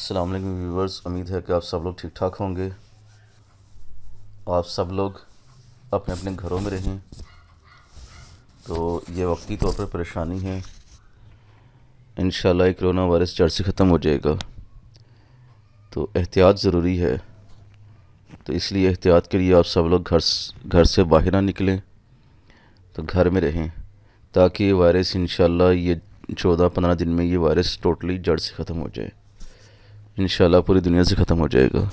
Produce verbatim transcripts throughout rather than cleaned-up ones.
अस्सलाम वालेकुम व्यूवर्स, उम्मीद है कि आप सब लोग ठीक ठाक होंगे। आप सब लोग अपने अपने घरों में रहें। तो ये वक्ती तौर पर परेशानी है, इंशाल्लाह कोरोना वायरस जड़ से ख़त्म हो जाएगा। तो एहतियात ज़रूरी है, तो इसलिए एहतियात के लिए आप सब लोग घर घर से बाहर ना निकलें, तो घर में रहें ताकि ये वायरस इंशाल्लाह ये चौदह पंद्रह दिन में ये वायरस टोटली जड़ से ख़त्म हो जाए। इंशाल्लाह पूरी दुनिया से ख़त्म हो जाएगा।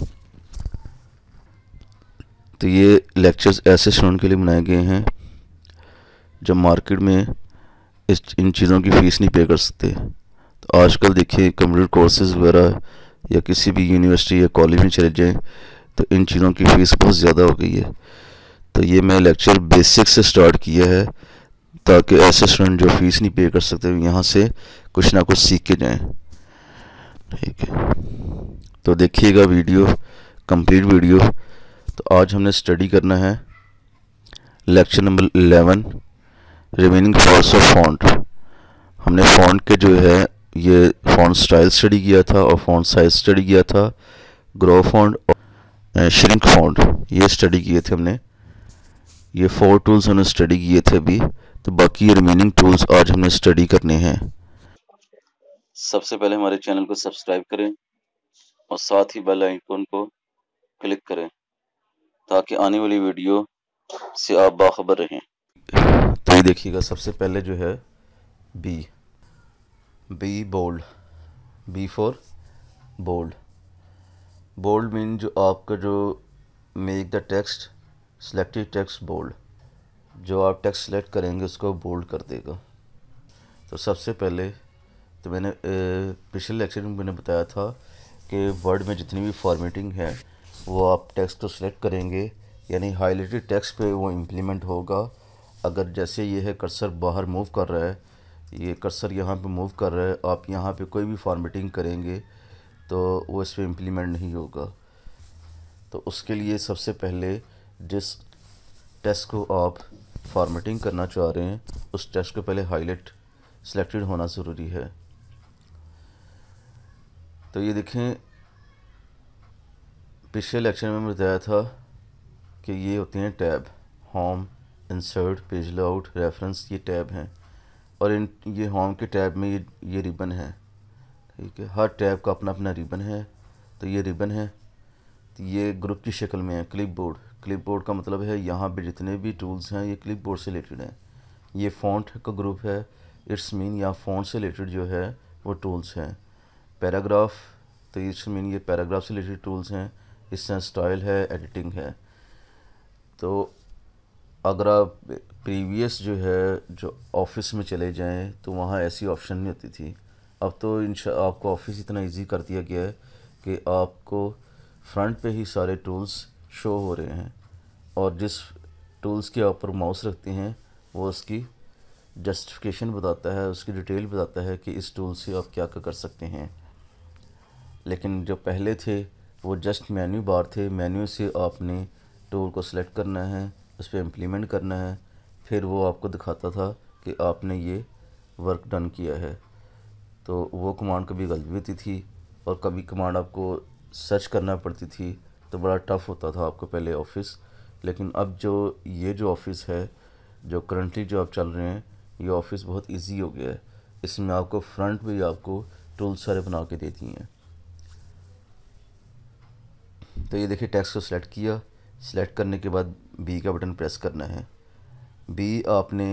तो ये लेक्चर्स ऐसे स्टूडेंट के लिए बनाए गए हैं जब मार्केट में इस इन चीज़ों की फ़ीस नहीं पे कर सकते। तो आजकल देखिए कंप्यूटर कोर्सेज़ वगैरह या किसी भी यूनिवर्सिटी या कॉलेज में चले जाएं तो इन चीज़ों की फ़ीस बहुत ज़्यादा हो गई है। तो ये मैं लेक्चर बेसिक से स्टार्ट किया है ताकि ऐसे स्टूडेंट जो फ़ीस नहीं पे कर सकते यहाँ से कुछ ना कुछ सीख के जाएँ। ठीक है, तो देखिएगा वीडियो, कंप्लीट वीडियो। तो आज हमने स्टडी करना है lecture number eleven, remaining parts of font. हमने फॉन्ट के जो है ये फॉन्ट स्टाइल स्टडी किया था और फॉन्ट साइज स्टडी किया था, ग्रो फॉन्ट और श्रिंक फॉन्ट ये स्टडी किए थे हमने। ये फोर टूल्स हमने स्टडी किए थे अभी, तो बाकी ये रिमेनिंग टूल्स आज हमने स्टडी करने हैं। सबसे पहले हमारे चैनल को सब्सक्राइब करें और साथ ही बेल आइकन को क्लिक करें ताकि आने वाली वीडियो से आप बाखबर रहें। तो ये देखिएगा, सबसे पहले जो है B B bold, B for bold. Bold mean जो आपका जो make the text selected text bold, जो आप टेक्स्ट सेलेक्ट करेंगे उसको बोल्ड कर देगा। तो सबसे पहले तो मैंने पिछले लेक्चर में मैंने बताया था कि वर्ड में जितनी भी फॉर्मेटिंग है वो आप टेक्स्ट को सिलेक्ट करेंगे, यानी हाईलाइटेड टेक्स्ट पे वो इम्प्लीमेंट होगा। अगर जैसे ये है कर्सर बाहर मूव कर रहा है, ये कर्सर यहाँ पे मूव कर रहा है, आप यहाँ पे कोई भी फॉर्मेटिंग करेंगे तो वो इस पर इम्प्लीमेंट नहीं होगा। तो उसके लिए सबसे पहले जिस टेक्स्ट को आप फॉर्मेटिंग करना चाह रहे हैं उस टेक्स्ट को पहले हाईलाइट सिलेक्टेड होना ज़रूरी है। तो ये देखें, पिछले लेक्चर में मैंने बताया था कि ये होते हैं tab, home, insert, page layout, reference, ये टैब हैं। और इन ये होम के टैब में ये ये रिबन है। ठीक है, हर टैब का अपना अपना रिबन है। तो ये रिबन है, तो ये ग्रुप की शक्ल में है। क्लिपबोर्ड, क्लिपबोर्ड का मतलब है यहाँ पे जितने भी टूल्स हैं ये क्लिपबोर्ड से रिलेटेड हैं। ये फ़ॉन्ट का ग्रुप है, इट्स मीन यहाँ फ़ॉन्ट से रिलेटेड जो है वो टूल्स हैं। पैराग्राफ, तो इट्स मीन ये पैराग्राफ से रिलेटेड टूल्स हैं। इससे स्टाइल है, एडिटिंग है। तो अगर आप प्रीवियस जो है जो ऑफिस में चले जाएं तो वहाँ ऐसी ऑप्शन नहीं होती थी। अब तो इंशा आपको ऑफिस इतना इजी कर दिया गया है कि आपको फ्रंट पे ही सारे टूल्स शो हो रहे हैं और जिस टूल्स के ऊपर माउस रखते हैं वो उसकी जस्टिफिकेशन बताता है, उसकी डिटेल बताता है कि इस टूल से आप क्या क्या कर सकते हैं। लेकिन जो पहले थे वो जस्ट मेन्यू बार थे, मेन्यू से आपने टूल को सिलेक्ट करना है, उस पर इम्प्लीमेंट करना है, फिर वो आपको दिखाता था कि आपने ये वर्क डन किया है। तो वो कमांड कभी गलत भी होती थी और कभी कमांड आपको सर्च करना पड़ती थी, तो बड़ा टफ़ होता था आपको पहले ऑफिस। लेकिन अब जो ये जो ऑफिस है जो करंटली जो आप चल रहे हैं, ये ऑफिस बहुत इजी हो गया है। इसमें आपको फ्रंट पे ही आपको टूल सारे बना के देती हैं। तो ये देखिए, टेक्स्ट को सिलेक्ट किया, सिलेक्ट करने के बाद बी का बटन प्रेस करना है। बी आपने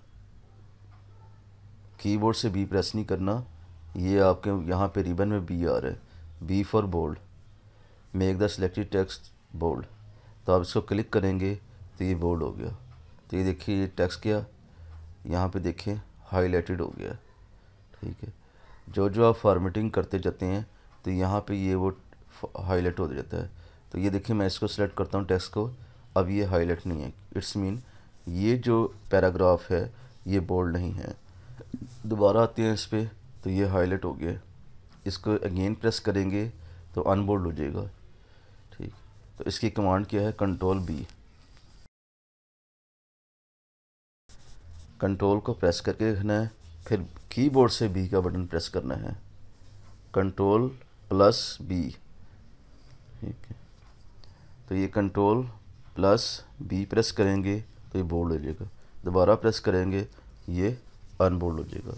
कीबोर्ड से बी प्रेस नहीं करना, ये आपके यहाँ पे रिबन में बी आ रहा है, B for bold, make the selected text bold. तो आप इसको क्लिक करेंगे तो ये बोल्ड हो गया। तो ये देखिए, ये टेक्स्ट क्या यहाँ पे देखें हाईलाइटेड हो गया। ठीक है, जो जो आप फॉर्मेटिंग करते जाते हैं तो यहाँ पे ये वो हाईलाइट हो जाता है। तो ये देखिए, मैं इसको सिलेक्ट करता हूँ टेक्स्ट को, अब ये हाईलाइट नहीं है, इट्स मीन ये जो पैराग्राफ है ये बोल्ड नहीं है। दोबारा आते हैं इस पर, तो ये हाईलाइट हो गया। इसको अगेन प्रेस करेंगे तो अनबोल्ड हो जाएगा। ठीक, तो इसकी कमांड क्या है, कंट्रोल बी। कंट्रोल को प्रेस करके रखना है, फिर कीबोर्ड से बी का बटन प्रेस करना है। कंट्रोल प्लस बी, ठीक है। तो ये कंट्रोल प्लस बी प्रेस करेंगे तो ये बोल्ड हो जाएगा, दोबारा प्रेस करेंगे ये अनबोल्ड हो जाएगा।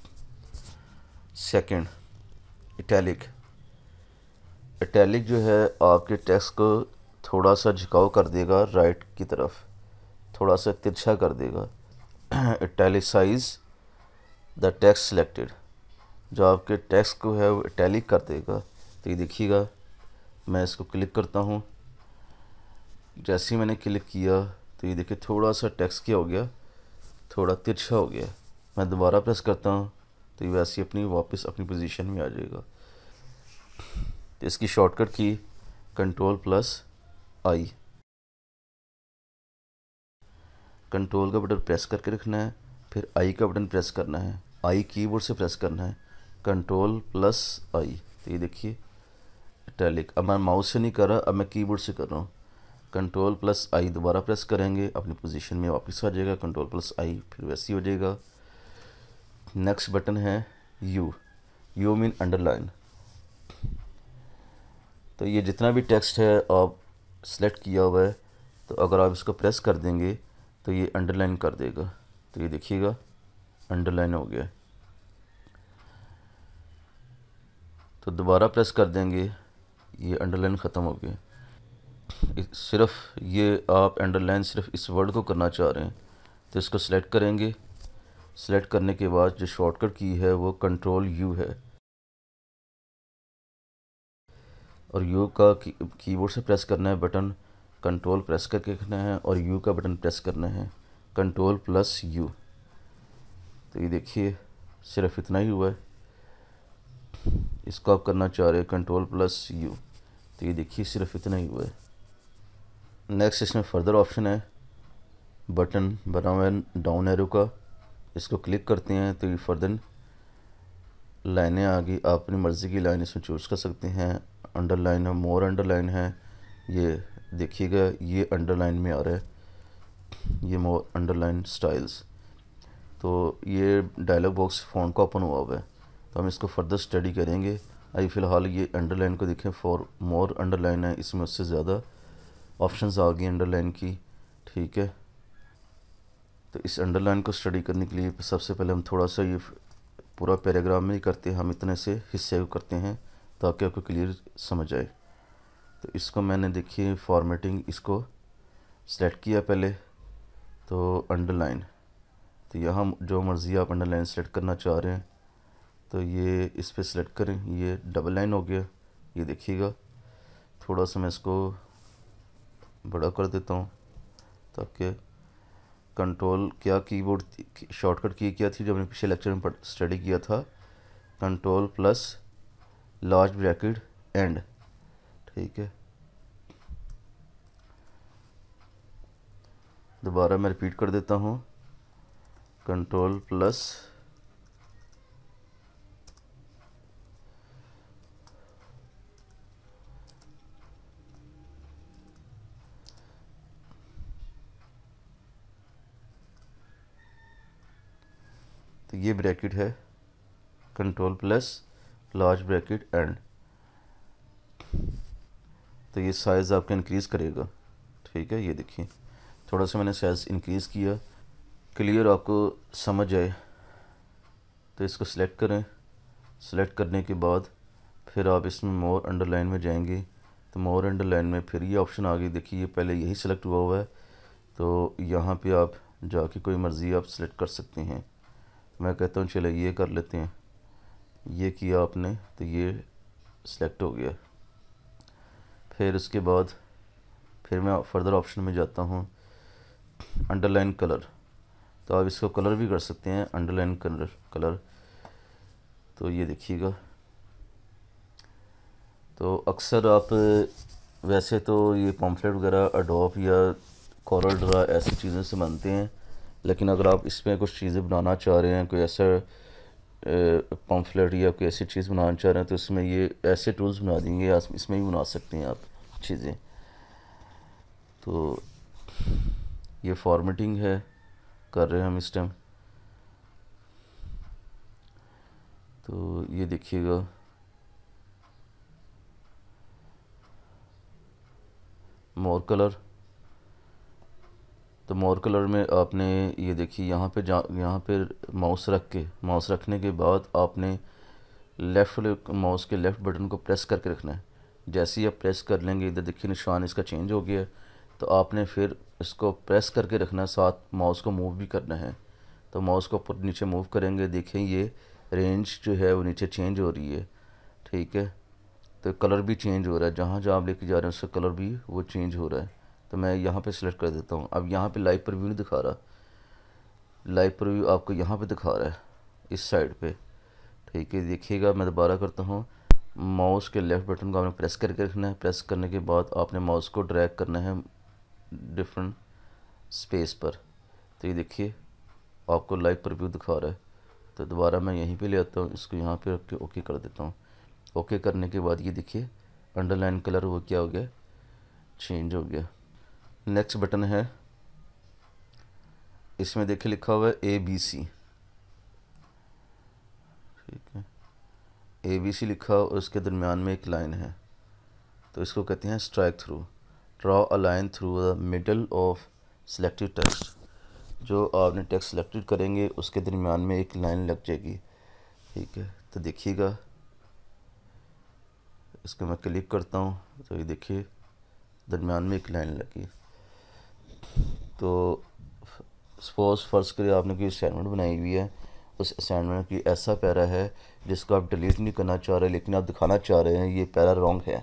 Second, italic. इटैलिक जो है आपके टेक्स्ट को थोड़ा सा झुकाव कर देगा राइट की तरफ, थोड़ा सा तिरछा कर देगा। इटैलिसाइज द टेक्स्ट सेलेक्टेड, जो आपके टेक्स्ट को है वो इटैलिक कर देगा। तो ये देखिएगा, मैं इसको क्लिक करता हूँ, जैसे ही मैंने क्लिक किया तो ये देखिए थोड़ा सा टेक्स्ट क्या हो गया, थोड़ा तिरछा हो गया। मैं दोबारा प्रेस करता हूँ तो ये वैसे ही अपनी वापस अपनी पोजीशन में आ जाएगा। तो इसकी shortcut key control plus I, control का बटन प्रेस करके रखना है, फिर आई का बटन प्रेस करना है, आई कीबोर्ड से प्रेस करना है, कंट्रोल प्लस आई। तो ये देखिए इटैलिक, अब मैं माउस से नहीं कर रहा, अब मैं कीबोर्ड से कर रहा हूँ। कंट्रोल प्लस आई दोबारा प्रेस करेंगे, अपनी पोजीशन में वापस आ जाएगा, कंट्रोल प्लस आई फिर वैसे ही हो जाएगा। नेक्स्ट बटन है यू, यू मीन अंडरलाइन। तो ये जितना भी टेक्स्ट है आप सेलेक्ट किया हुआ है, तो अगर आप इसको प्रेस कर देंगे तो ये अंडरलाइन कर देगा। तो ये देखिएगा अंडरलाइन हो गया। तो दोबारा प्रेस कर देंगे, ये अंडरलाइन ख़त्म हो गया। सिर्फ ये आप अंडरलाइन सिर्फ इस वर्ड को करना चाह रहे हैं तो इसको सिलेक्ट करेंगे। सिलेक्ट करने के बाद जो शॉर्टकट की है वो कंट्रोल यू है, और यू का की, कीबोर्ड से प्रेस करना है बटन, कंट्रोल प्रेस करके रखना है और यू का बटन प्रेस करना है, कंट्रोल प्लस यू। तो ये देखिए सिर्फ इतना ही हुआ है, इसको आप करना चाह रहे हैं कंट्रोल प्लस यू। तो ये देखिए सिर्फ इतना ही हुआ है। नेक्स्ट इसमें फर्दर ऑप्शन है, बटन बना हुआ है डाउन एरो का, इसको क्लिक करते हैं तो ये फर्दर लाइनें आ गई, आप अपनी मर्ज़ी की लाइन इसमें चूज़ कर सकते हैं। अंडरलाइन है, मोर अंडरलाइन है, ये देखिएगा ये अंडरलाइन में आ रहा है, ये मोर अंडरलाइन स्टाइल्स। तो ये डायलॉग बॉक्स फ़ॉन्ट का ओपन हुआ हुआ है, तो हम इसको फर्दर स्टडी करेंगे। अभी फ़िलहाल ये अंडरलाइन को देखें, फॉर मोर अंडरलाइन है, इसमें उससे ज़्यादा ऑप्शंस आ गई अंडरलाइन की, ठीक है। तो इस अंडरलाइन को स्टडी करने के लिए सबसे पहले हम थोड़ा सा ये पूरा पैराग्राफ में ही करते हैं, हम इतने से हिस्से को करते हैं ताकि आपको क्लियर समझ आए। तो इसको मैंने देखिए फॉर्मेटिंग इसको सेलेक्ट किया पहले, तो अंडरलाइन, तो यहाँ जो मर्ज़ी आप अंडरलाइन सेलेक्ट करना चाह रहे हैं तो ये इस पर सेलेक्ट करें, ये डबल लाइन हो गया। ये देखिएगा थोड़ा सा मैं इसको बड़ा कर देता हूँ ताकि कंट्रोल क्या कीबोर्ड शॉर्टकट की क्या थी जो हमने पिछले लेक्चर में स्टडी किया था, control plus large bracket end, ठीक है। दोबारा मैं रिपीट कर देता हूँ, कंट्रोल प्लस तो ये ब्रैकेट है, control plus large bracket end. तो ये साइज़ आपका इंक्रीज़ करेगा, ठीक है। ये देखिए थोड़ा सा मैंने साइज़ इंक्रीज़ किया, क्लियर आपको समझ आए तो इसको सिलेक्ट करें। सिलेक्ट करने के बाद फिर आप इसमें मोर अंडरलाइन में जाएंगे, तो मोर अंडरलाइन में फिर ये ऑप्शन आ गई, देखिए पहले यही सिलेक्ट हुआ हुआ है, तो यहाँ पे आप जाके कोई मर्ज़ी आप सिलेक्ट कर सकते हैं। मैं कहता हूँ चले ये कर लेते हैं, ये किया आपने तो ये सिलेक्ट हो गया। फिर उसके बाद फिर मैं फर्दर ऑप्शन में जाता हूँ, अंडरलाइन कलर, तो आप इसको कलर भी कर सकते हैं, अंडरलाइन कलर कलर तो ये देखिएगा। तो अक्सर आप वैसे तो ये पम्फलेट वगैरह एडोब या कोरल ड्रा ऐसी चीज़ों से बनते हैं, लेकिन अगर आप इसमें कुछ चीज़ें बनाना चाह रहे हैं, कोई ऐसा पम्फलेट या कोई ऐसी चीज़ बनाना चाह रहे हैं तो इसमें ये ऐसे टूल्स बना देंगे, इसमें ही बना सकते हैं आप चीज़ें। तो ये फॉर्मेटिंग है कर रहे हैं हम इस टाइम, तो ये देखिएगा मोर कलर। तो मोर कलर में आपने ये देखिए यहाँ पे जा यहाँ पे माउस रख के माउस रखने के बाद आपने लेफ़्ट माउस के लेफ़्ट बटन को प्रेस करके रखना है। जैसे ही आप प्रेस कर लेंगे, इधर देखिए निशान इसका चेंज हो गया है, तो आपने फिर इसको प्रेस करके रखना है, साथ माउस को मूव भी करना है। तो माउस को ऊपर नीचे मूव करेंगे, देखें ये रेंज जो है वो नीचे चेंज हो रही है, ठीक है। तो कलर भी चेंज हो रहा है, जहाँ जहाँ आप लेके जा रहे हैं उसका कलर भी वो चेंज हो रहा है। तो मैं यहाँ पे सिलेक्ट कर देता हूँ। अब यहाँ पे लाइव प्रीव्यू नहीं दिखा रहा, लाइव प्रीव्यू आपको यहाँ पे दिखा रहा है, इस साइड पे, ठीक है। देखिएगा, मैं दोबारा करता हूँ। माउस के लेफ़्ट बटन को आपने प्रेस करके रखना है। प्रेस करने के बाद आपने माउस को ड्रैग करना है डिफरेंट स्पेस पर। तो ये देखिए आपको लाइव प्रीव्यू दिखा रहा है। तो दोबारा मैं यहीं पे ले आता हूँ, इसको यहाँ पे रख के ओके कर देता हूँ। ओके करने के बाद ये देखिए अंडरलाइन कलर वो क्या हो गया, चेंज हो गया। नेक्स्ट बटन है, इसमें देखिए लिखा हुआ है ए बी सी, ठीक है। ए बी सी लिखा और उसके दरमियान में एक लाइन है, तो इसको कहते हैं strike through. Draw a line through the middle of selected text. जो आपने टेक्स्ट सेलेक्टेड करेंगे उसके दरमियान में एक लाइन लग जाएगी, ठीक है। तो देखिएगा, इसको मैं क्लिक करता हूँ, तो ये देखिए दरमियान में एक लाइन लगी। तो सपोज फर्स्ट करिए आपने कोई असाइनमेंट बनाई हुई है, उस असाइनमेंट की ऐसा पैरा है जिसको आप डिलीट नहीं करना चाह रहे, लेकिन आप दिखाना चाह रहे हैं ये पैरा रॉन्ग है,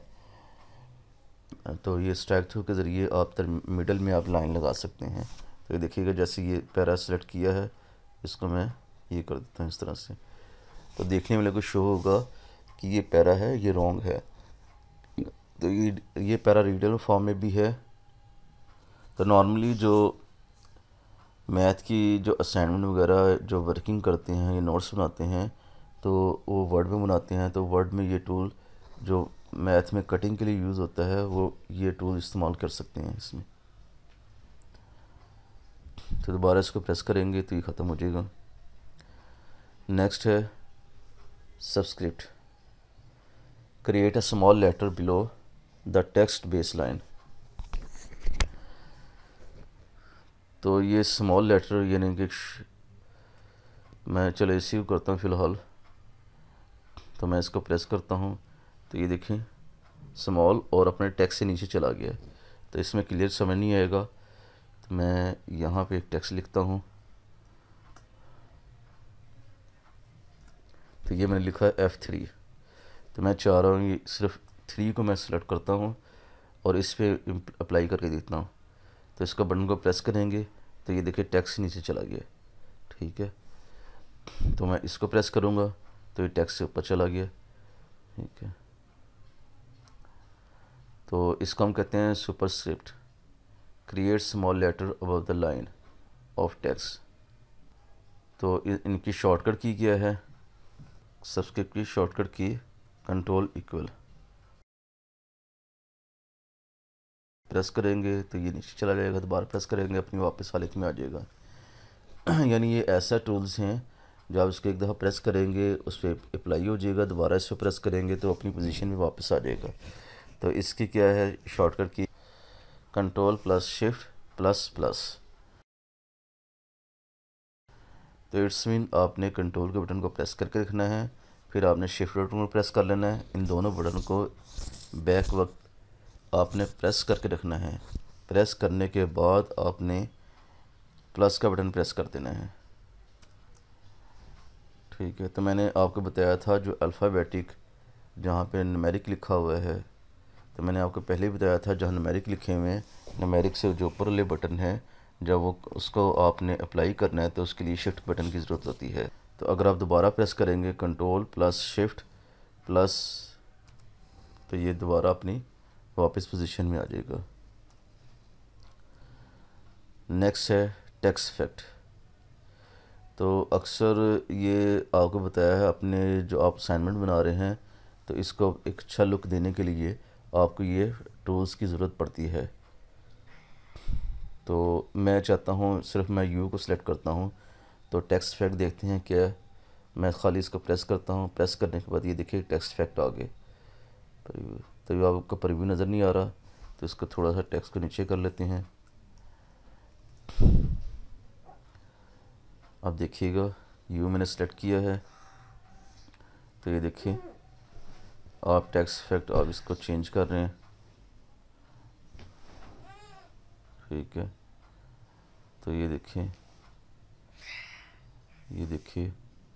तो ये स्ट्राइक थ्रू के ज़रिए आप मिडल में आप लाइन लगा सकते हैं। तो ये देखिएगा, जैसे ये पैरा सेलेक्ट किया है, इसको मैं ये कर देता हूँ इस तरह से, तो देखने में मेरे को शो होगा कि ये पैरा है, ये रॉन्ग है। तो ये ये पैरा रीडर फॉर्म में भी है। तो नॉर्मली जो मैथ की जो असाइनमेंट वगैरह जो वर्किंग करते हैं, ये नोट्स बनाते हैं, तो वो वर्ड में बनाते हैं। तो वर्ड में ये टूल जो मैथ में कटिंग के लिए यूज़ होता है, वो ये टूल इस्तेमाल कर सकते हैं इसमें। तो दोबारा इसको प्रेस करेंगे तो ये ख़त्म हो जाएगा। नेक्स्ट है subscript. Create a small letter below the text base line. तो ये स्मॉल लेटर यानी कि मैं चलो इसी को करता हूँ फ़िलहाल। तो मैं इसको प्रेस करता हूँ, तो ये देखें स्मॉल और अपने टेक्स्ट से नीचे चला गया। तो इसमें क्लियर समझ नहीं आएगा, तो मैं यहाँ पे एक टेक्स्ट लिखता हूँ। तो ये मैंने लिखा है एफ़ थ्री। तो मैं चाह रहा हूँ ये सिर्फ थ्री को मैं सेलेक्ट करता हूँ और इस पर अप्लाई करके देता हूँ। तो इसका बटन को प्रेस करेंगे तो ये देखिए टेक्स्ट नीचे चला गया, ठीक है। तो मैं इसको प्रेस करूँगा तो ये टेक्स्ट से ऊपर चला गया, ठीक है। तो इसको हम कहते हैं superscript. Create small letter above the line of text. तो इनकी शॉर्टकट की क्या है, सबस्क्रिप्ट की shortcut key control equal press करेंगे तो ये नीचे चला जाएगा, दोबारा प्रेस करेंगे अपनी वापस हालत में आ जाएगा। यानी ये ऐसा टूल्स हैं जो आप इसको एक दफ़ा प्रेस करेंगे उस पर अप्लाई हो जाएगा, दोबारा इस पर प्रेस करेंगे तो अपनी पोजीशन में वापस आ जाएगा। तो इसकी क्या है shortcut key, control plus shift plus plus. तो इट्स मीन आपने कंट्रोल के बटन को प्रेस करके रखना है, फिर आपने शिफ्ट बटन को प्रेस कर लेना है। इन दोनों बटन को बैक वक्त आपने प्रेस करके रखना है। प्रेस करने के बाद आपने प्लस का बटन प्रेस कर देना है, ठीक है। तो मैंने आपको बताया था जो अल्फ़ाबेटिक जहाँ पे न्यूमेरिक लिखा हुआ है, तो मैंने आपको पहले ही बताया था जहाँ न्यूमेरिक लिखे हुए हैं, न्यूमेरिक से जो ऊपर वाले बटन है जब वो उसको आपने अप्लाई करना है तो उसके लिए शिफ्ट बटन की ज़रूरत होती है। तो अगर आप दोबारा प्रेस करेंगे कंट्रोल प्लस शिफ्ट प्लस, तो ये दोबारा अपनी वापस पोजीशन में आ जाएगा। नेक्स्ट है टेक्स्ट इफेक्ट। तो अक्सर ये आपको बताया है अपने जो आप असाइनमेंट बना रहे हैं तो इसको एक अच्छा लुक देने के लिए आपको ये टूल्स की ज़रूरत पड़ती है। तो मैं चाहता हूँ सिर्फ मैं यू को सिलेक्ट करता हूँ। तो टेक्स्ट इफेक्ट देखते हैं क्या, मैं खाली इसको प्रेस करता हूँ, प्रेस करने के बाद ये देखिए टेक्स्ट इफेक्ट आ गए। तो ये आपको प्रीव्यू नज़र नहीं आ रहा, तो इसको थोड़ा सा टेक्स्ट को नीचे कर लेते हैं। अब देखिएगा यू मैंने सेलेक्ट किया है, तो ये देखिए आप टेक्स्ट इफेक्ट आप इसको चेंज कर रहे हैं, ठीक है। तो ये देखिए ये देखिए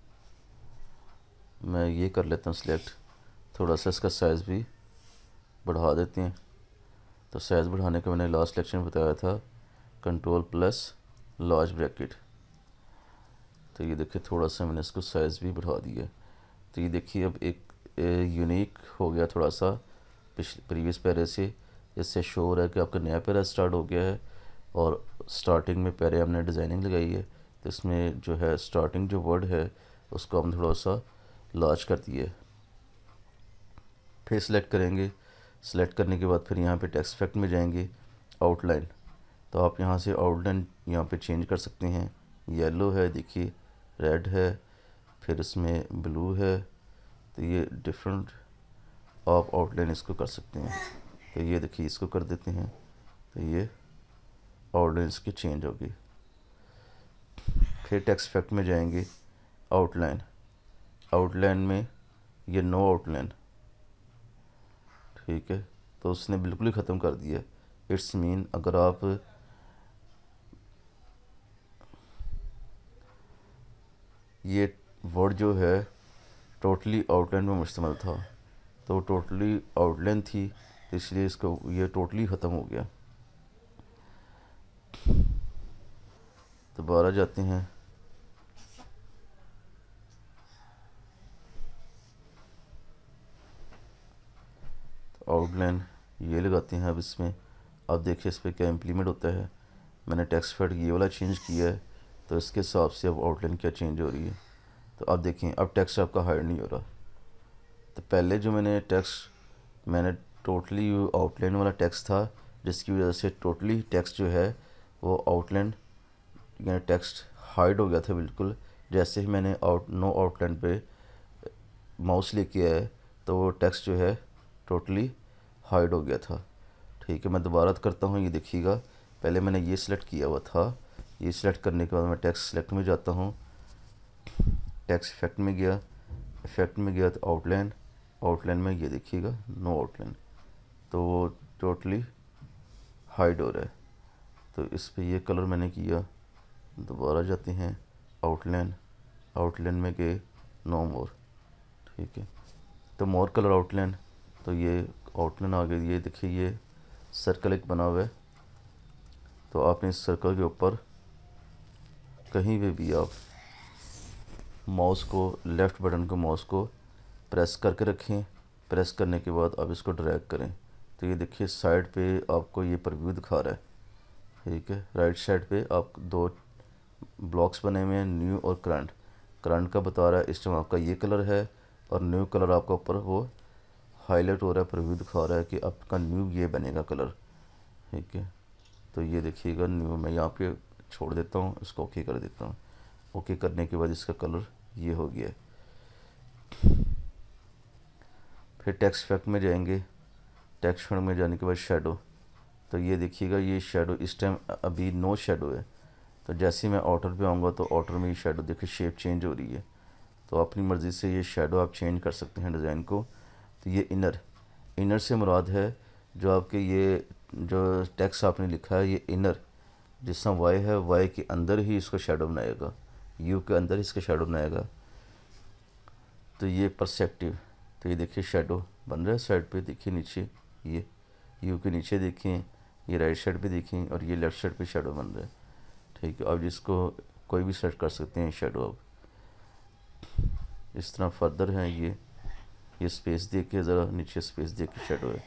मैं ये कर लेता हूँ सिलेक्ट, थोड़ा सा इसका साइज़ भी बढ़ा देते हैं। तो साइज़ बढ़ाने का मैंने लास्ट लेक्चर में बताया था, कंट्रोल प्लस लार्ज ब्रैकेट। तो ये देखिए थोड़ा सा मैंने इसको साइज़ भी बढ़ा दिया। तो ये देखिए अब एक यूनिक हो गया थोड़ा सा पिछले प्रीवियस पैरे से। इससे शो हो रहा है कि आपका नया पैरा स्टार्ट हो गया है और स्टार्टिंग में पैरे हमने डिज़ाइनिंग लगाई है, तो इसमें जो है स्टार्टिंग जो वर्ड है उसको हम थोड़ा सा लार्ज कर दिए। फिर सिलेक्ट करेंगे, सिलेक्ट करने के बाद फिर यहाँ पे टेक्स्ट इफेक्ट में जाएंगे, आउटलाइन। तो आप यहाँ से आउटलाइन यहाँ पे चेंज कर सकते हैं। येलो है देखिए, रेड है, फिर इसमें ब्लू है, तो ये डिफरेंट आप आउटलाइन इसको कर सकते हैं। तो ये देखिए इसको कर देते हैं, तो ये आउटलाइन इसकी चेंज होगी। फिर टेक्स्ट इफेक्ट में जाएंगे, आउटलाइन, आउटलाइन में ये नो आउटलाइन, ठीक है। तो उसने बिल्कुल ही ख़त्म कर दिया। इट्स मीन अगर आप ये वर्ड जो है टोटली आउटलाइन में मुश्तमिल था, तो टोटली आउटलाइन थी, तो इसलिए इसको ये टोटली ख़त्म हो गया। दोबारा जाते हैं, तो आउटलाइन ये लगाते हैं। अब इसमें अब देखिए इस पर क्या इम्प्लीमेंट होता है। मैंने टेक्स्ट इफेक्ट ये वाला चेंज किया है, तो इसके हिसाब से अब आउटलाइन क्या चेंज हो रही है। तो अब देखिए अब टेक्स्ट आपका हाइड नहीं हो रहा। तो पहले जो मैंने टेक्स्ट मैंने टोटली आउटलाइन वाला टेक्स्ट था, जिसकी वजह से टोटली टेक्स्ट जो है वो आउटलाइन यानी टेक्स्ट हाइड हो गया था बिल्कुल। जैसे ही मैंने आउट नो आउटलाइन पे माउस लेके आया तो वो टेक्स्ट जो है टोटली हाइड हो गया था, ठीक है। मैं दोबारा करता हूँ, ये देखिएगा पहले मैंने ये सिलेक्ट किया हुआ था। ये सिलेक्ट करने के बाद मैं टेक्स्ट सिलेक्ट में जाता हूँ, टेक्स्ट इफेक्ट में गया, इफेक्ट में गया तो आउटलाइन, आउटलाइन में ये देखिएगा नो आउटलाइन, तो वो टोटली हाइड हो रहा है। तो इस पे ये कलर मैंने किया। दोबारा जाते हैं, आउटलाइन, आउटलाइन में गए नो मोर, ठीक है। तो मोर कलर आउटलाइन, तो ये आउटलाइन आ गई। ये देखिए ये सर्कल एक बना हुआ है, तो आपने इस सर्कल के ऊपर कहीं पे भी आप माउस को, लेफ़्ट बटन को माउस को प्रेस करके रखें। प्रेस करने के बाद आप इसको ड्रैग करें, तो ये देखिए साइड पे आपको ये प्रीव्यू दिखा रहा है, ठीक है। राइट साइड पे आप दो ब्लॉक्स बने हुए हैं, न्यू और करंट। करंट का बता रहा है इस टाइम आपका ये कलर है, और न्यू कलर आपका ऊपर वो हाईलाइट हो रहा है, प्रीव्यू दिखा रहा है कि आपका न्यू ये बनेगा कलर, ठीक है। तो ये देखिएगा न्यू, मैं यहाँ पे छोड़ देता हूँ, इसको ओके कर देता हूँ। ओके करने के बाद इसका कलर ये हो गया। फिर टेक्स्ट इफेक्ट में जाएंगे, टेक्स्ट इफेक्ट में जाने के बाद शेडो, तो ये देखिएगा ये शेडो इस टाइम अभी नो शेडो है। तो जैसे ही मैं आउटर पे आऊँगा तो आउटर में ये शेडो देखिए शेप चेंज हो रही है। तो अपनी मर्ज़ी से ये शेडो आप चेंज कर सकते हैं डिज़ाइन को। तो ये इनर, इनर से मुराद है जो आपके ये जो टेक्स्ट आपने लिखा है ये इनर, जिस तरह वाई है, वाई के अंदर ही इसको शेडो बनाएगा, यू के अंदर ही इसका शेडो बनाएगा। तो ये परसेप्टिव, तो ये देखिए शेडो बन रहा है साइड पे, देखिए नीचे ये यू के नीचे देखें, ये राइट साइड पे देखें, और ये लेफ़्ट साइड पे शेडो बन रहा है, ठीक है। अब जिसको कोई भी सेट कर सकते हैं शेडो। अब इस तरह फर्दर है ये ये स्पेस दे के, ज़रा नीचे स्पेस दे के शेडो है।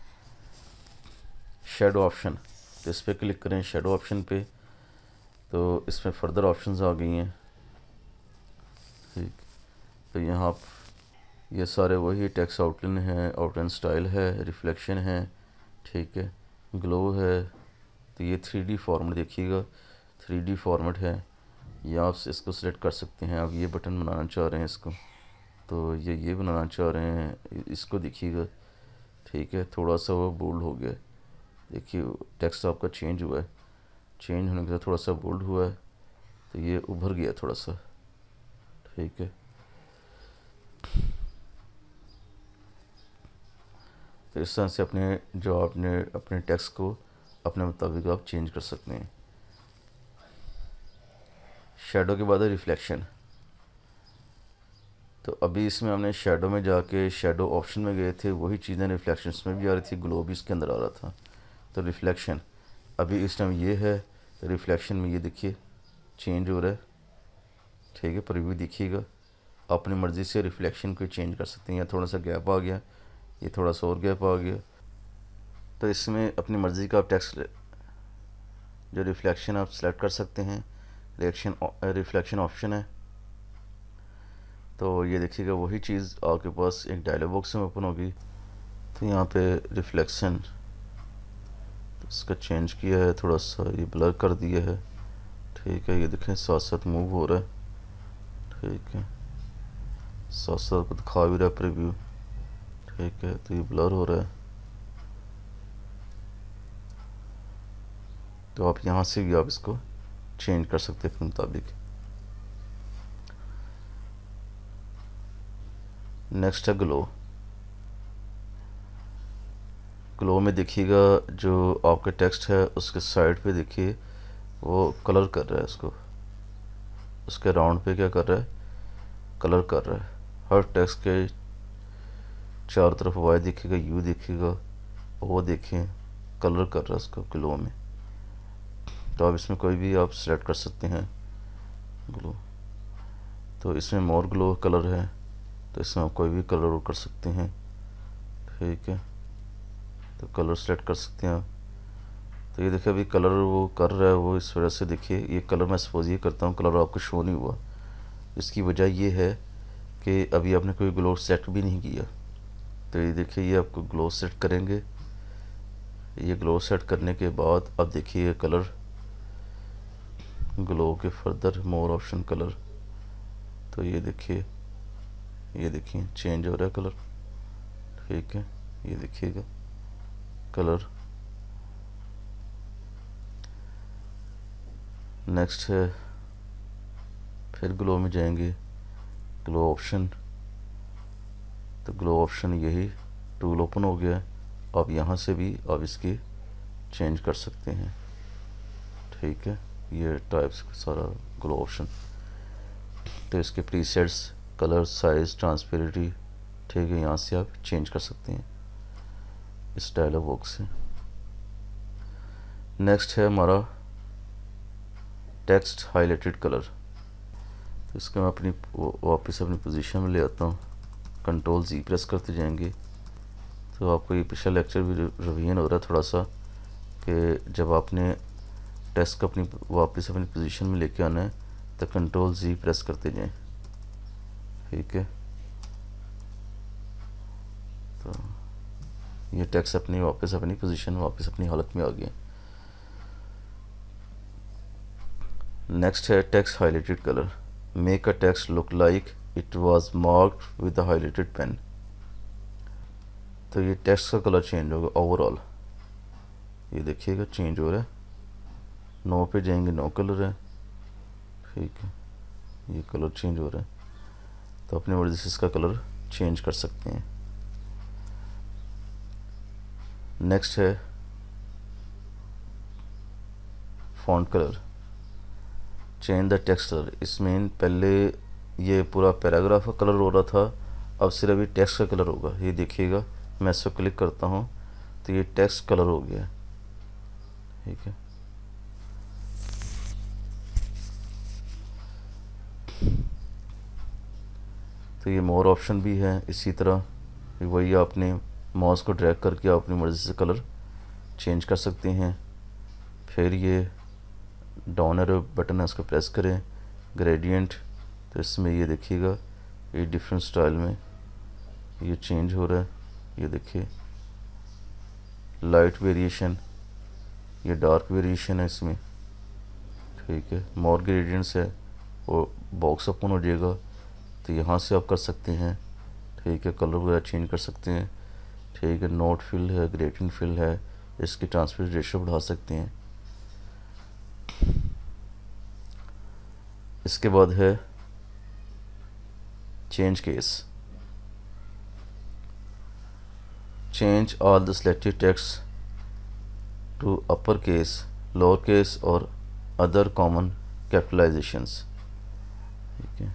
शेडो ऑप्शन, तो इस पर क्लिक करें शेडो ऑप्शन पे, तो इसमें फर्दर ऑप्शंस आ गई हैं, ठीक। तो यहाँ आप ये सारे वही टेक्स्ट आउटलाइन है, आउटलाइन स्टाइल है, रिफ्लेक्शन है, ठीक है, ग्लो है। तो ये थ्री डी फॉर्मेट देखिएगा, थ्री डी फॉर्मेट है, या आप इसको सिलेक्ट कर सकते हैं। आप ये बटन बनाना चाह रहे हैं इसको, तो ये ये बनाना चाह रहे हैं इसको, देखिएगा ठीक है, थोड़ा सा वो बोल्ड हो गया, देखिए टेक्स्ट आपका चेंज हुआ है, चेंज होने के साथ थोड़ा सा बोल्ड हुआ है, तो ये उभर गया थोड़ा सा। ठीक है, तो इस तरह से अपने जो आपने अपने टेक्स्ट को अपने मुताबिक आप चेंज कर सकते हैं। शेडो के बाद है रिफ्लेक्शन। तो अभी इसमें हमने शेडो में जाके शेडो ऑप्शन में गए थे, वही चीज़ें रिफ्लेक्शन में भी आ रही थी, ग्लो भी इसके अंदर आ रहा था। तो रिफ्लेक्शन अभी इस टाइम ये है, तो रिफ्लेक्शन में ये देखिए चेंज हो रहा है। ठीक है, प्रीव्यू देखिएगा, अपनी मर्ज़ी से रिफ्लेक्शन को चेंज कर सकते हैं। या थोड़ा सा गैप आ गया, ये थोड़ा सा और गैप आ गया, तो इसमें अपनी मर्ज़ी का आप टेक्स्ट जो रिफ्लेक्शन आप सेलेक्ट कर सकते हैं। रिएक्शन रिफ्लेक्शन ऑप्शन है, तो ये देखिएगा वही चीज़ आपके पास एक डायलॉग बॉक्स में ओपन होगी। तो यहाँ पे रिफ्लेक्शन तो इसका चेंज किया है, थोड़ा सा ये ब्लर कर दिया है। ठीक है, ये देखें साथ साथ मूव हो रहा है। ठीक है, साथ साथ को दिखा भी रहा है प्रीव्यू। ठीक है, तो ये ब्लर हो रहा है, तो आप यहाँ से भी आप इसको चेंज कर सकते हैं अपने मुताबिक। नेक्स्ट है ग्लो। ग्लो में देखिएगा जो आपका टेक्स्ट है उसके साइड पे देखिए वो कलर कर रहा है, इसको उसके राउंड पे क्या कर रहा है, कलर कर रहा है। हर टेक्स्ट के चारों तरफ वाई देखिएगा, यू देखिएगा, वो देखें कलर कर रहा है उसको ग्लो में। तो आप इसमें कोई भी आप सेलेक्ट कर सकते हैं ग्लो। तो इसमें मोर ग्लो कलर है, तो इसमें आप कोई भी कलर कर सकते हैं। ठीक है, तो कलर सेलेक्ट कर सकते हैं। तो ये देखिए अभी कलर वो कर रहा है, वो इस वजह से देखिए ये कलर मैं सपोज ये करता हूँ, कलर आपको शो नहीं हुआ। इसकी वजह ये है कि अभी आपने कोई ग्लो सेट भी नहीं किया। तो ये देखिए ये आपको ग्लो सेट करेंगे। ये ग्लो सेट करने के बाद अब देखिए ये कलर ग्लो के फर्दर मोर ऑप्शन कलर, तो ये देखिए ये देखिए चेंज हो रहा है कलर। ठीक है, ये देखिएगा कलर। नेक्स्ट है फिर ग्लो में जाएंगे, ग्लो ऑप्शन। तो ग्लो ऑप्शन यही टूल ओपन हो गया है, आप यहाँ से भी आप इसकी चेंज कर सकते हैं। ठीक है, ये टाइप्स सारा ग्लो ऑप्शन। तो इसके प्रीसेट्स कलर साइज ट्रांसपेरेंटी, ठीक है, यहाँ से आप चेंज कर सकते हैं इस डायलॉग बॉक्स से। नेक्स्ट है हमारा टेक्स्ट हाईलाइटेड कलर। तो इसको मैं अपनी वापस अपनी पोजीशन में ले आता हूँ, कंट्रोल जी प्रेस करते जाएंगे। तो आपको ये पिछला लेक्चर भी रिवीजन हो रहा है थोड़ा सा, कि जब आपने टेक्स्ट को अपनी वापस अपनी पोजीशन में लेके आना है तो कंट्रोल जी प्रेस करते जाएं। ठीक है, तो ये टेक्स्ट अपनी वापस अपनी पोजीशन वापस अपनी हालत में आ गया। नेक्स्ट है text highlighted colour. Make a text look like it was marked with the highlighted pen. तो ये टेक्स्ट का कलर चेंज होगा ओवरऑल, ये देखिएगा चेंज हो रहा है। नो पे जाएंगे, नो कलर है। ठीक है, ये कलर चेंज हो रहा है, तो अपनी मर्जी से इसका कलर चेंज कर सकते हैं। नेक्स्ट है font colour, change the text colour. इसमें पहले ये पूरा पैराग्राफ का कलर हो रहा था, अब सिर्फ ये टेक्स्ट का कलर होगा। ये देखिएगा मैं इसको क्लिक करता हूँ तो ये टेक्स्ट कलर हो गया। ठीक है, तो ये मोर ऑप्शन भी है इसी तरह, वही आपने माउस को ड्रैग करके आप अपनी मर्ज़ी से कलर चेंज कर सकते हैं। फिर ये डाउन एरो बटन है, उसको प्रेस करें, ग्रेडियंट, तो इसमें ये देखिएगा ये डिफरेंट स्टाइल में ये चेंज हो रहा है। ये देखिए लाइट वेरिएशन, ये डार्क वेरिएशन है इसमें। ठीक है, मोर ग्रेडियंट्स है, वो बॉक्स ओपन हो जाएगा, तो यहाँ से आप कर सकते हैं। ठीक है, कलर वगैरह चेंज कर सकते हैं। ठीक है, नोट फिल है, ग्रेडियंट फिल है, इसकी ट्रांसपेरेंट रेशियो बढ़ा सकते हैं। इसके बाद है change case. Change all the selected text to upper case, lower case और अदर कॉमन कैपिटलाइजेशंस। ठीक है,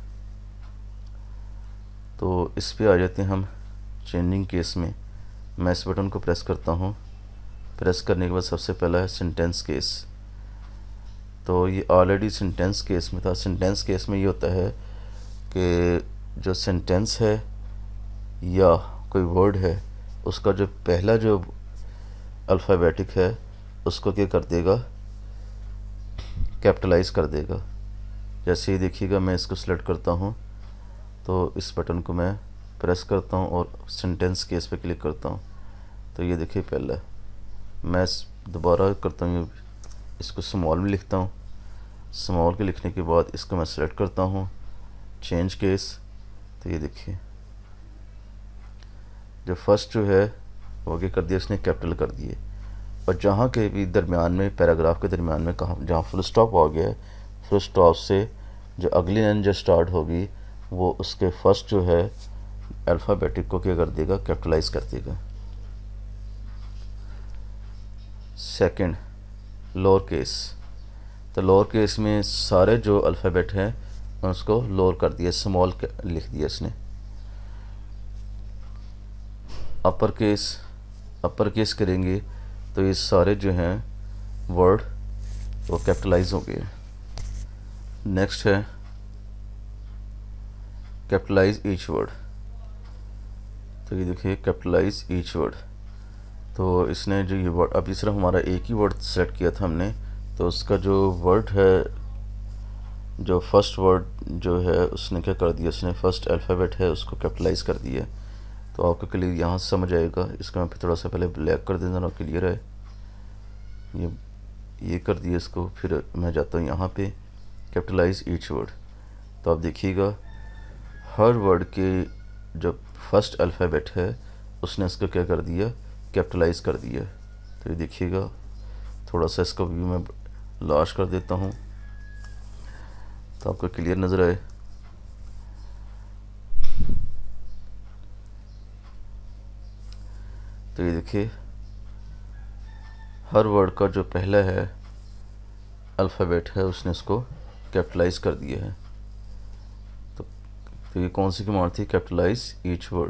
तो इस पे आ जाते हैं हम चेंजिंग केस में। मैं इस बटन को प्रेस करता हूँ। प्रेस करने के बाद सबसे पहला है सेंटेंस केस। तो ये ऑलरेडी सेंटेंस केस में था। सेंटेंस केस में ये होता है कि जो सेंटेंस है या कोई वर्ड है उसका जो पहला जो अल्फ़ाबेटिक है उसको क्या कर देगा, कैपिटलाइज कर देगा। जैसे ही देखिएगा मैं इसको सिलेक्ट करता हूँ तो इस बटन को मैं प्रेस करता हूँ और सेंटेंस केस पे क्लिक करता हूँ तो ये देखिए पहला। मैं दोबारा करता हूँ, इसको स्मॉल में लिखता हूँ। स्मॉल के लिखने के बाद इसको मैं सेलेक्ट करता हूँ, चेंज केस। तो ये देखिए जो फर्स्ट जो है वो आगे कर दिया, इसने कैपिटल कर दिए। और जहाँ के भी दरमियान में, पैराग्राफ के दरमियान में कहाँ जहाँ फुल स्टॉप आ गया है, फुल स्टॉप से जो अगली लाइन जो स्टार्ट होगी वो उसके फर्स्ट जो है अल्फ़ाबेटिक को क्या कर देगा, कैपिटलाइज कर देगा। Second lower case. तो लोअर केस में सारे जो अल्फ़ाबेट हैं उसको लोअर कर दिया, स्मॉल लिख दिया इसने। अपर केस, अपर केस करेंगे तो ये सारे जो हैं वर्ड वो कैपिटलाइज हो गए। नेक्स्ट है कैपिटलाइज ईच वर्ड। तो ये देखिए कैपिटलाइज ईच वर्ड। तो इसने जो ये वर्ड, अभी सिर्फ हमारा एक ही वर्ड सेलेक्ट किया था हमने, तो उसका जो वर्ड है, जो फर्स्ट वर्ड जो है उसने क्या कर दिया, उसने फर्स्ट अल्फ़ाबेट है उसको कैपिटलाइज कर दिया। तो आपको क्लियर यहाँ से समझ आएगा। इसका मैं थोड़ा सा पहले ब्लैक कर देता हूँ, क्लियर है। ये ये कर दिया इसको। फिर मैं जाता हूँ यहाँ पे कैपिटलाइज ईच वर्ड। तो आप देखिएगा हर वर्ड के जो फर्स्ट अल्फ़ाबेट है उसने इसको क्या कर दिया, कैपिटलाइज कर दिया। तो ये देखिएगा, थोड़ा सा इसका व्यू मैं लार्ज कर देता हूँ तो आपको क्लियर नज़र आए। तो ये देखिए हर वर्ड का जो पहला है अल्फ़ाबेट है उसने इसको कैपिटलाइज कर दिया है। तो, तो ये कौन सी कमांड थी, capitalise each word.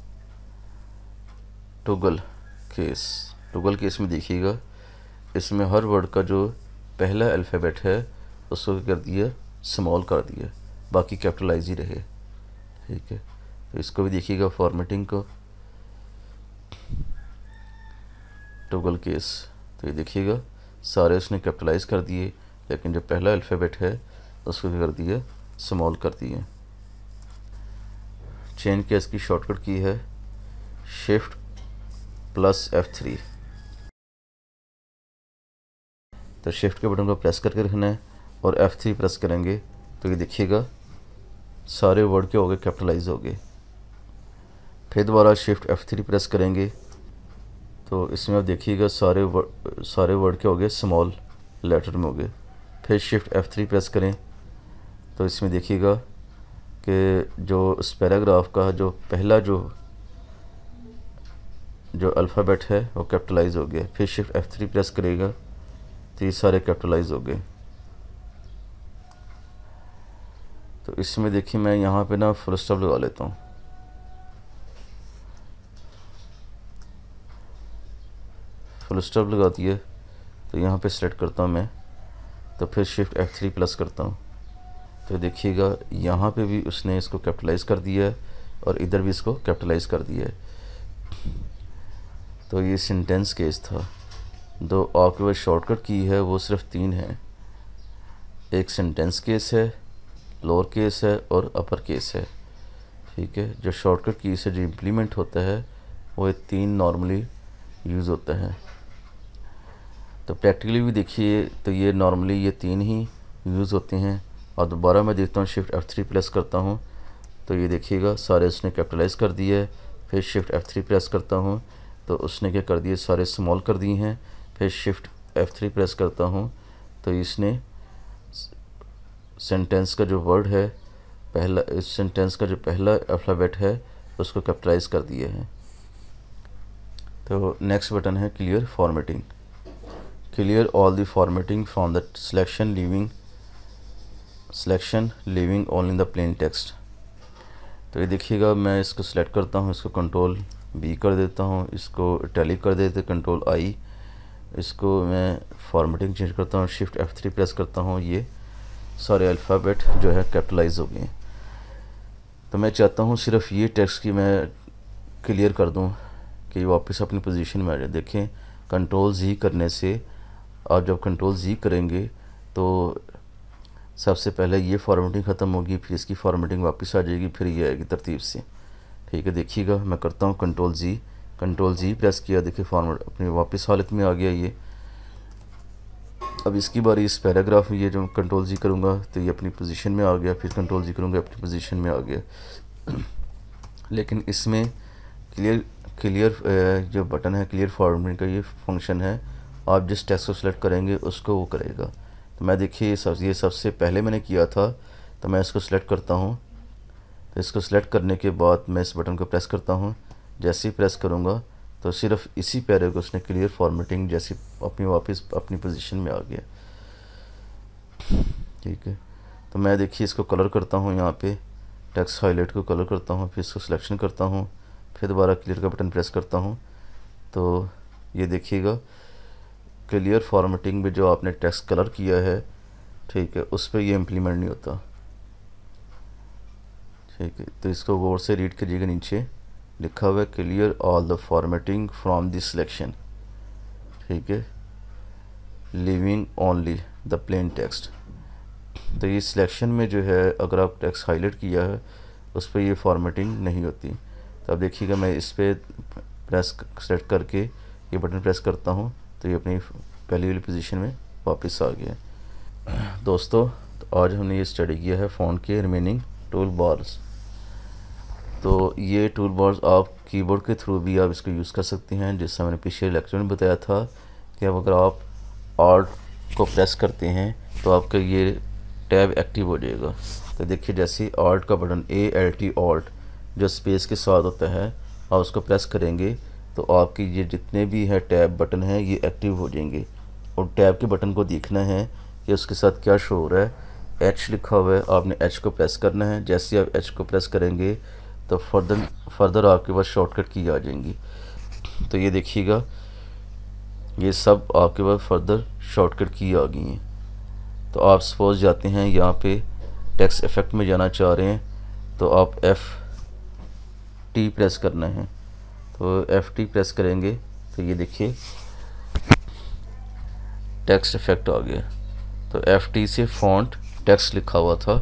Toggle case. Toggle case में देखिएगा इसमें हर वर्ड का जो पहला अल्फ़ाबेट है उसको कर दिया, स्मॉल कर दिया, बाकी कैपिटलाइज ही रहे। ठीक है, तो इसको भी देखिएगा फॉर्मेटिंग को, टॉगल केस। तो ये देखिएगा सारे उसने कैपिटलाइज कर दिए, लेकिन जो पहला अल्फ़ाबेट है उसको कर दिया, स्मॉल कर दिए। चेंज केस की शॉर्टकट की है शिफ्ट प्लस एफ थ्री। तो शिफ्ट के बटन को प्रेस करके रखना है और एफ थ्री प्रेस करेंगे तो ये देखिएगा सारे वर्ड के हो गए, कैपिटलाइज हो गए। फिर दोबारा शिफ्ट एफ थ्री प्रेस करेंगे तो इसमें आप देखिएगा सारे वर्ड सारे वर्ड के हो गए, स्मॉल लेटर में हो गए। फिर शिफ्ट एफ थ्री प्रेस करें तो इसमें देखिएगा कि जो इस पैराग्राफ का जो पहला जो जो अल्फ़ाबेट है वो कैपिटलाइज हो गया। फिर शिफ्ट एफ थ्री प्रेस करेगा तो ये सारे कैपिटलाइज हो गए। तो इसमें देखिए मैं यहाँ पे ना फुल स्टॉप लगा लेता हूँ। फुल स्टॉप लगा दिए तो यहाँ पे सेलेक्ट करता हूँ मैं, तो फिर शिफ्ट एफ थ्री प्लस करता हूँ तो देखिएगा यहाँ पे भी उसने इसको कैपिटलाइज कर दिया है और इधर भी इसको कैपिटलाइज कर दिया है। तो ये सेंटेंस केस था। दो आपके पास शॉर्टकट की है वो सिर्फ तीन है, एक सेंटेंस केस है, लोअर केस है और अपर केस है। ठीक है, जो शॉर्टकट की से जो इम्प्लीमेंट होता है वो ये तीन नॉर्मली यूज़ होता है। तो प्रैक्टिकली भी देखिए तो ये नॉर्मली ये तीन ही यूज़ होते हैं। और दोबारा मैं देखता हूँ शिफ्ट एफ थ्री प्रेस करता हूँ तो ये देखिएगा सारे उसने कैपिटलाइज कर दिए है। फिर शिफ्ट एफ थ्री प्रेस करता हूँ तो उसने क्या कर दिए, सारे स्मॉल कर दिए हैं। फिर शिफ्ट एफ थ्री प्रेस करता हूँ तो इसने सेंटेंस का जो वर्ड है पहला, इस सेंटेंस का जो पहला अल्फ़ाबेट है उसको कैपिटलाइज कर दिए हैं। तो नेक्स्ट बटन है clear formatting. Clear all the formatting from the selection leaving selection leaving only the plain text. तो ये देखिएगा, मैं इसको सिलेक्ट करता हूँ, इसको कंट्रोल बी कर देता हूँ, इसको इटैलिक कर देते कंट्रोल आई, इसको मैं फॉर्मेटिंग चेंज करता हूँ, शिफ्ट एफ थ्री प्रेस करता हूँ, ये सारे अल्फ़ाबेट जो है कैपिटलाइज हो गए। तो मैं चाहता हूँ सिर्फ ये टेक्स्ट की मैं क्लियर कर दूँ कि वापस अपनी पोजीशन में आ जाए। देखें, कंट्रोल जी करने से, आप जब कंट्रोल जी करेंगे तो सबसे पहले ये फॉर्मेटिंग ख़त्म होगी, फिर इसकी फॉर्मेटिंग वापस आ जाएगी, फिर ये आएगी तरतीब से। ठीक है, देखिएगा मैं करता हूँ control G, control G press किया, देखिए फॉर्मेट अपनी वापस हालत में आ गया ये। अब इसकी बारी इस पैराग्राफ में, ये जो कंट्रोल जी करूँगा तो ये अपनी पोजीशन में आ गया, फिर कंट्रोल जी करूँगा अपनी पोजीशन में आ गया। लेकिन इसमें क्लियर क्लियर जो बटन है क्लियर फॉर्मेटिंग का, ये फंक्शन है, आप जिस टेक्स्ट को सिलेक्ट करेंगे उसको वो करेगा। तो मैं देखिए ये सब ये सबसे पहले मैंने किया था, तो मैं इसको सिलेक्ट करता हूँ। तो इसको सिलेक्ट करने के बाद मैं इस बटन को प्रेस करता हूँ। जैसे ही प्रेस करूँगा तो सिर्फ इसी पैरे को उसने क्लियर फॉर्मेटिंग जैसी अपनी वापस अपनी पोजीशन में आ गया। ठीक है, तो मैं देखिए इसको कलर करता हूँ, यहाँ पे टेक्स्ट हाईलाइट को कलर करता हूँ, फिर इसको सिलेक्शन करता हूँ, फिर दोबारा क्लियर का बटन प्रेस करता हूँ। तो ये देखिएगा क्लियर फॉर्मेटिंग में जो आपने टेक्स्ट कलर किया है, ठीक है, उस पर ये इम्प्लीमेंट नहीं होता। ठीक है, तो इसको गौर से रीड करिएगा, नीचे लिखा हुआ है clear all the formatting from the selection, ठीक है, leaving only the plain text. तो ये सिलेक्शन में जो है अगर आप टेक्स्ट हाईलाइट किया है उस पर ये फॉर्मेटिंग नहीं होती। तो अब देखिएगा मैं इस पर प्रेस सेलेक्ट करके ये बटन प्रेस करता हूँ तो ये अपनी पहली वाली पोजीशन में वापस आ गया। दोस्तों, तो आज हमने ये स्टडी किया है फ़ॉन्ट के रिमेनिंग टूल बार्स। तो ये टूल बार्स आप कीबोर्ड के थ्रू भी आप इसको यूज़ कर सकते हैं, जैसा मैंने पिछले लेक्चर में बताया था कि अब अगर आप आल्ट को प्रेस करते हैं तो आपका ये टैब एक्टिव हो जाएगा। तो देखिए, जैसे आल्ट का button A L T alt जो स्पेस के साथ होता है, आप उसको प्रेस करेंगे तो आपकी ये जितने भी है टैब बटन हैं ये एक्टिव हो जाएंगे। और टैब के बटन को देखना है कि उसके साथ क्या शो हो रहा है। एच लिखा हुआ है, आपने एच को प्रेस करना है। जैसे आप एच को प्रेस करेंगे तो फर्दर फर्दर आपके पास शॉर्टकट की आ जाएंगी। तो ये देखिएगा, ये सब आपके पास फर्दर शॉर्टकट की आ गई हैं। तो आप सपोज जाते हैं यहाँ पे टेक्स्ट इफेक्ट में जाना चाह रहे हैं तो आप एफ टी प्रेस करना है। तो एफ टी प्रेस करेंगे तो ये देखिए टेक्स्ट इफेक्ट आ गया। तो एफ टी से फॉन्ट टेक्स्ट लिखा हुआ था,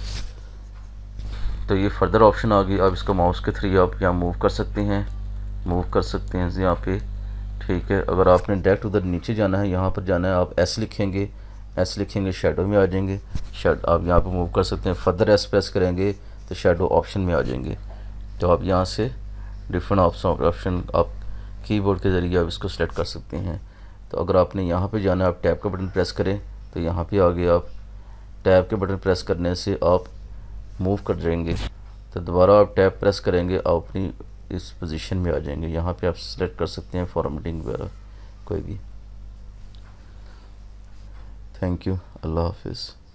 तो ये फर्दर ऑप्शन आ गई। आप इसको माउस के थ्रू आप यहाँ मूव कर सकते हैं, मूव कर सकते हैं यहाँ पे। ठीक है, अगर आपने डायरेक्ट उधर नीचे जाना है, यहाँ पर जाना है, आप एस लिखेंगे, एस लिखेंगे शैडो में आ जाएंगे। शेड आप यहाँ पे मूव कर सकते हैं। फर्दर एस प्रेस करेंगे तो शैडो ऑप्शन में आ जाएंगे। तो आप यहाँ से डिफरेंट ऑप्शन ऑप्शन आप कीबोर्ड के ज़रिए आप इसको सेलेक्ट कर सकते हैं। तो अगर आपने यहाँ पे जाना है, आप टैब का बटन प्रेस करें तो यहाँ पे आ गए। आप टैब के बटन प्रेस करने से आप मूव कर जाएंगे। तो दोबारा आप टैब प्रेस करेंगे, आप अपनी इस पोजीशन में आ जाएंगे। यहाँ पे आप सेलेक्ट कर सकते हैं फॉर्मेटिंग वगैरह कोई भी। थैंक यू, अल्लाह हाफिज़।